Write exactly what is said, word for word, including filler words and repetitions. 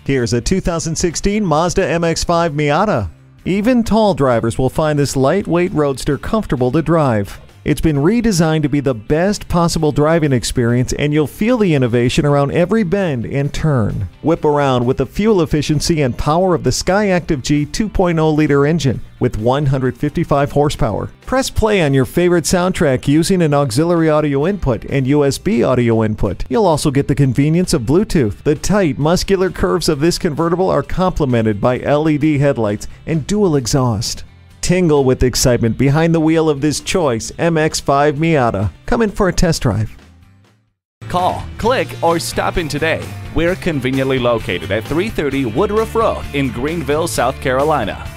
Here's a two thousand sixteen Mazda M X five Miata. Even tall drivers will find this lightweight roadster comfortable to drive. It's been redesigned to be the best possible driving experience, and you'll feel the innovation around every bend and turn. Whip around with the fuel efficiency and power of the Skyactiv G two point oh liter engine with one hundred fifty-five horsepower. Press play on your favorite soundtrack using an auxiliary audio input and U S B audio input. You'll also get the convenience of Bluetooth. The tight, muscular curves of this convertible are complemented by L E D headlights and dual exhaust. Tingle with excitement behind the wheel of this choice M X five Miata. Come in for a test drive. Call, click, or stop in today. We're conveniently located at three thirty Woodruff Road in Greenville, South Carolina.